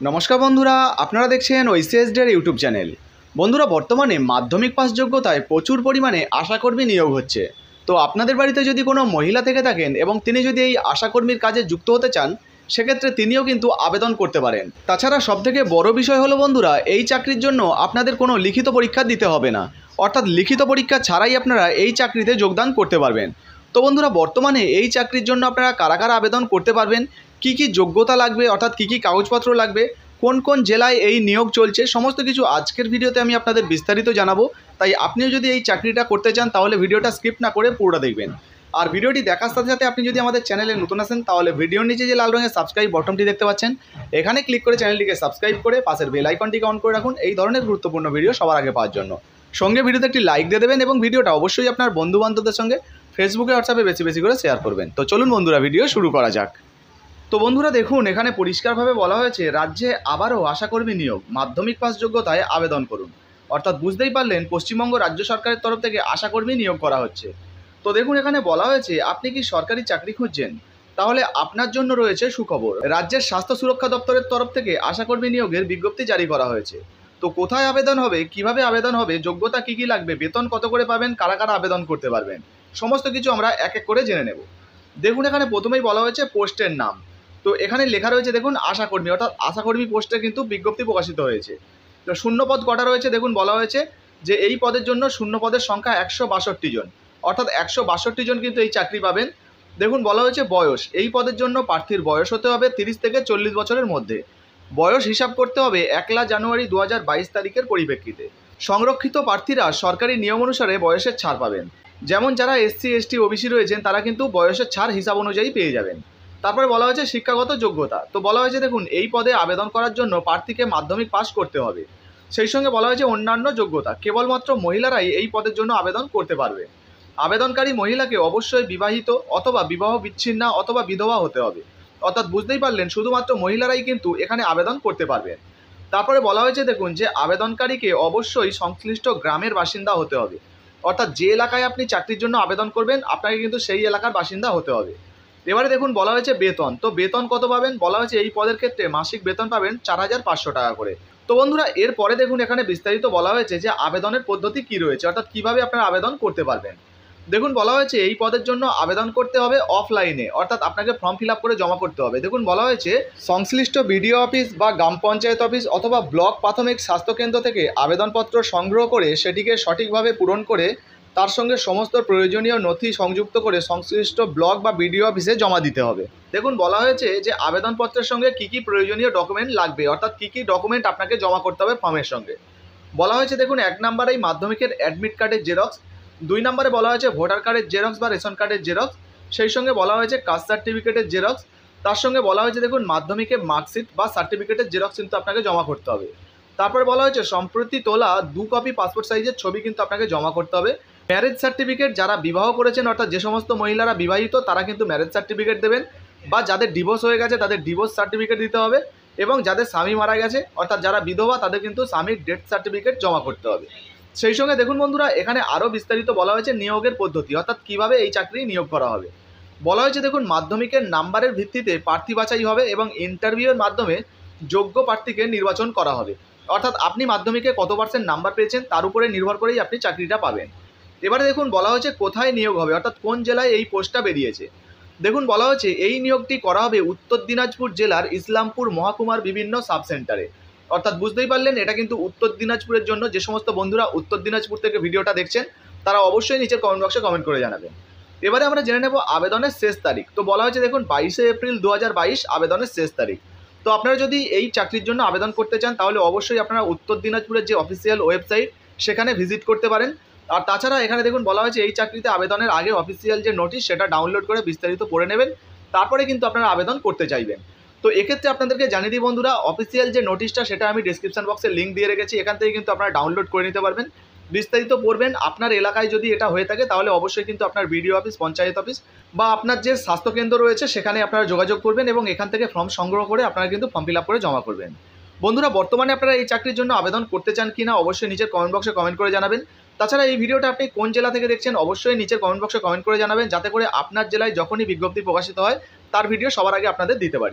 নমস্কার বন্ধুরা, আপনারা দেখছেন ওইসিএসডি ইউটিউব চ্যানেল। বন্ধুরা, বর্তমানে মাধ্যমিক পাস যোগ্যতায় প্রচুর পরিমাণে আশাকর্মী নিয়োগ হচ্ছে। তো আপনাদের বাড়িতে যদি কোনো মহিলা থেকে থাকেন এবং তিনি যদি এই আশাকর্মীর কাজে যুক্ত হতে চান, সেক্ষেত্রে তিনিও কিন্তু আবেদন করতে পারেন। তাছাড়া সবথেকে বড় বিষয় হলো বন্ধুরা, এই চাকরির জন্য আপনাদের কোনো লিখিত পরীক্ষা দিতে হবে না, অর্থাৎ লিখিত পরীক্ষা ছাড়াই আপনারা এই চাকরিতে যোগদান করতে পারবেন। তো বন্ধুরা, বর্তমানে এই চাকরির জন্য আপনারা কারা কারা আবেদন করতে পারবেন, কি কি যোগ্যতা লাগবে, অর্থাৎ কি কি কাগজপত্র লাগবে, কোন কোন জেলায় এই নিয়োগ চলছে, সমস্ত কিছু আজকের ভিডিওতে আমি আপনাদের বিস্তারিত জানাবো। তাই আপনিও যদি এই চাকরিটা করতে চান তাহলে ভিডিওটা স্কিপ না করে পুরোটা দেখবেন। আর ভিডিওটি দেখার সাথে সাথে আপনি যদি আমাদের চ্যানেলে নতুন আসেন তাহলে ভিডিওর নিচে যে লাল রঙের সাবস্ক্রাইব বটনটি দেখতে পাচ্ছেন, এখানে ক্লিক করে চ্যানেলটিকে সাবস্ক্রাইব করে পাশের বেল আইকনটিকে অন করে রাখুন এই ধরনের গুরুত্বপূর্ণ ভিডিও সবার আগে পাওয়ার জন্য। সঙ্গে ভিডিওতে একটি লাইক দিয়ে দেবেন এবং ভিডিওটা অবশ্যই আপনার বন্ধুবান্ধবদের সঙ্গে ফেসবুকে হোয়াটসঅ্যাপে বেশি বেশি করে শেয়ার করবেন। তো চলুন বন্ধুরা, ভিডিও শুরু করা যাক। তো বন্ধুরা দেখুন, এখানে পরিষ্কারভাবে বলা হয়েছে রাজ্যে আবারও আশাকর্মী নিয়োগ, মাধ্যমিক পাস যোগ্যতায় আবেদন করুন। অর্থাৎ বুঝতেই পারলেন, পশ্চিমবঙ্গ রাজ্য সরকারের তরফ থেকে আশাকর্মী নিয়োগ করা হচ্ছে। তো দেখুন, এখানে বলা হয়েছে আপনি কি সরকারি চাকরি খুঁজছেন, তাহলে আপনার জন্য রয়েছে সুখবর। রাজ্যের স্বাস্থ্য সুরক্ষা দপ্তরের তরফ থেকে আশাকর্মী নিয়োগের বিজ্ঞপ্তি জারি করা হয়েছে। তো কোথায় আবেদন হবে, কিভাবে আবেদন হবে, যোগ্যতা কী কী লাগবে, বেতন কত করে পাবেন, কারা কারা আবেদন করতে পারবেন, সমস্ত কিছু আমরা এক এক করে জেনে নেব। দেখুন, এখানে প্রথমেই বলা হয়েছে পোস্টের নাম। তো এখানে লেখা রয়েছে দেখুন আশাকর্মী, অর্থাৎ আশাকর্মী পোস্টে কিন্তু বিজ্ঞপ্তি প্রকাশিত হয়েছে। তো শূন্য পদ কটা রয়েছে দেখুন, বলা হয়েছে যে এই পদের জন্য শূন্য পদের সংখ্যা 162 জন, অর্থাৎ 162 জন কিন্তু এই চাকরি পাবেন। দেখুন বলা হয়েছে বয়স, এই পদের জন্য প্রার্থীর বয়স হতে হবে 30 থেকে 40 বছরের মধ্যে। বয়স হিসাব করতে হবে 1 জানুয়ারি 2022 তারিখের পরিপ্রেক্ষিতে। সংরক্ষিত প্রার্থীরা সরকারি নিয়ম অনুসারে বয়সের ছাড় পাবেন। যেমন যারা এসসি এসটি ওবিসি রয়েছেন তারা কিন্তু বয়সের ছাড় হিসাব অনুযায়ী পেয়ে যাবেন। তারপরে বলা হয়েছে শিক্ষাগত যোগ্যতা। তো বলা হয়েছে দেখুন, এই পদে আবেদন করার জন্য প্রার্থীকে মাধ্যমিক পাস করতে হবে। সেই সঙ্গে বলা হয়েছে অন্যান্য যোগ্যতা, কেবলমাত্র মহিলারাই এই পদের জন্য আবেদন করতে পারবে। আবেদনকারী মহিলাকে অবশ্যই বিবাহিত অথবা বিবাহ বিচ্ছিন্না অথবা বিধবা হতে হবে। অর্থাৎ বুঝতেই পারলেন, শুধুমাত্র মহিলারাই কিন্তু এখানে আবেদন করতে পারবেন। তারপরে বলা হয়েছে দেখুন যে আবেদনকারীকে অবশ্যই সংশ্লিষ্ট গ্রামের বাসিন্দা হতে হবে। অর্থাৎ যে এলাকায় আপনি চাকরির জন্য আবেদন করবেন আপনাকে কিন্তু সেই এলাকার বাসিন্দা হতে হবে। এবারে দেখুন বলা হয়েছে বেতন। তো বেতন কত পাবেন, বলা হয়েছে এই পদের ক্ষেত্রে মাসিক বেতন পাবেন 4500 টাকা করে। তো বন্ধুরা, এরপরে দেখুন এখানে বিস্তারিত বলা হয়েছে যে আবেদনের পদ্ধতি কি রয়েছে, অর্থাৎ কিভাবে আপনারা আবেদন করতে পারবেন। দেখুন বলা হয়েছে এই পদের জন্য আবেদন করতে হবে অফলাইনে, অর্থাৎ আপনাকে ফর্ম ফিল আপ করে জমা করতে হবে। দেখুন বলা হয়েছে সংশ্লিষ্ট বিডিও অফিস বা গ্রাম পঞ্চায়েত অফিস অথবা ব্লক প্রাথমিক স্বাস্থ্যকেন্দ্র থেকে আবেদনপত্র সংগ্রহ করে সেটিকে সঠিকভাবে পূরণ করে তার সঙ্গে সমস্ত প্রয়োজনীয় নথি সংযুক্ত করে সংশ্লিষ্ট ব্লক বা বিডিও অফিসে জমা দিতে হবে। দেখুন বলা হয়েছে যে আবেদনপত্রের সঙ্গে কী কী প্রয়োজনীয় ডকুমেন্ট লাগবে, অর্থাৎ কী কী ডকুমেন্ট আপনাকে জমা করতে হবে ফর্মের সঙ্গে। বলা হয়েছে দেখুন 1 নম্বরেই মাধ্যমিকের অ্যাডমিট কার্ডের জেরক্স, 2 নম্বরে বলা হয়েছে ভোটার কার্ডের জেরক্স বা রেশন কার্ডের জেরক্স, সেই সঙ্গে বলা হয়েছে কাস্ট সার্টিফিকেটের জেরক্স, তার সঙ্গে বলা হয়েছে দেখুন মাধ্যমিকের মার্কশিট বা সার্টিফিকেটের জেরক্স কিন্তু আপনাকে জমা করতে হবে। তারপরে বলা হয়েছে সম্প্রতি তোলা 2 কপি পাসপোর্ট সাইজের ছবি কিন্তু আপনাকে জমা করতে হবে। ম্যারেজ সার্টিফিকেট, যারা বিবাহ করেছেন অর্থাৎ যে সমস্ত মহিলারা বিবাহিত তারা কিন্তু ম্যারেজ সার্টিফিকেট দেবেন, বা যাদের ডিভোর্স হয়ে গেছে তাদের ডিভোর্স সার্টিফিকেট দিতে হবে, এবং যাদের স্বামী মারা গেছে অর্থাৎ যারা বিধবা তাদের কিন্তু স্বামীর ডেথ সার্টিফিকেট জমা করতে হবে। সেই সঙ্গে দেখুন বন্ধুরা, এখানে আরও বিস্তারিত বলা হয়েছে নিয়োগের পদ্ধতি, অর্থাৎ কিভাবে এই চাকরি নিয়োগ করা হবে। বলা হয়েছে দেখুন মাধ্যমিকের নাম্বারের ভিত্তিতে প্রার্থী বাছাই হবে এবং ইন্টারভিউয়ের মাধ্যমে যোগ্য প্রার্থীকে নির্বাচন করা হবে। অর্থাৎ আপনি মাধ্যমিকে কত % নাম্বার পেয়েছেন তার উপরে নির্ভর করেই আপনি চাকরিটা পাবেন। এবারে দেখুন বলা হয়েছে কোথায় নিয়োগ হবে, অর্থাৎ কোন জেলায় এই পোস্টটা বেরিয়েছে। দেখুন বলা হয়েছে এই নিয়োগটি করা হবে উত্তর দিনাজপুর জেলার ইসলামপুর মহকুমার বিভিন্ন সাব সেন্টারে। অর্থাৎ বুঝতেই পারলেন, এটা কিন্তু উত্তর দিনাজপুরের জন্য। যে সমস্ত বন্ধুরা উত্তর দিনাজপুর থেকে ভিডিওটা দেখছেন তারা অবশ্যই নিচের কমেন্ট বক্সে কমেন্ট করে জানাবেন। এবারে আমরা জেনে নেব আবেদনের শেষ তারিখ। তো বলা হয়েছে দেখুন 22 এপ্রিল 2022 আবেদনের শেষ তারিখ। তো আপনারা যদি এই চাকরির জন্য আবেদন করতে চান তাহলে অবশ্যই আপনারা উত্তর দিনাজপুরের যে অফিসিয়াল ওয়েবসাইট সেখানে ভিজিট করতে পারেন। আর তাছাড়া এখানে দেখুন বলা হয়েছে এই চাকরিতে আবেদনের আগে অফিসিয়াল যে নোটিশ সেটা ডাউনলোড করে বিস্তারিত পড়ে নেবেন, তারপরে কিন্তু আপনারা আবেদন করতে চাইবেন। তো এক্ষেত্রে আপনাদেরকে জানিয়ে দিই বন্ধুরা, অফিসিয়াল যে নোটিশটা সেটা আমি ডিসক্রিপশন বক্সে লিঙ্ক দিয়ে রেখেছি, এখান থেকে কিন্তু আপনারা ডাউনলোড করে নিতে পারবেন। বিস্তারিত পড়বেন। আপনার এলাকায় যদি এটা হয়ে থাকে তাহলে অবশ্যই কিন্তু আপনার বিডিও অফিস, পঞ্চায়েত অফিস বা আপনার যে স্বাস্থ্যকেন্দ্র রয়েছে সেখানে আপনারা যোগাযোগ করবেন এবং এখান থেকে ফর্ম সংগ্রহ করে আপনারা কিন্তু ফর্ম ফিল আপ করে জমা করবেন। বন্ধুরা, বর্তমানে আপনারা এই চাকরির জন্য আবেদন করতে চান কিনা অবশ্যই নিচের কমেন্ট বক্সে কমেন্ট করে জানাবেন। তাছাড়া এই ভিডিওটা আপনি কোন জেলা থেকে দেখছেন অবশ্যই নিচের কমেন্ট বক্সে কমেন্ট করে জানাবেন, যাতে করে আপনার জেলায় যখনই বিজ্ঞপ্তি প্রকাশিত হয় তার ভিডিও সবার আগে আপনাদের দিতে পারি।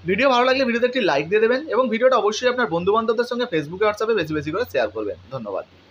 ভিডিও ভালো লাগলে ভিডিওতে একটি লাইক দিয়ে দেবেন এবং ভিডিওটা অবশ্যই আপনার বন্ধুবান্ধবদের সঙ্গে ফেসবুকে হোয়াটসঅ্যাপে বেশি বেশি করে শেয়ার করবেন। ধন্যবাদ।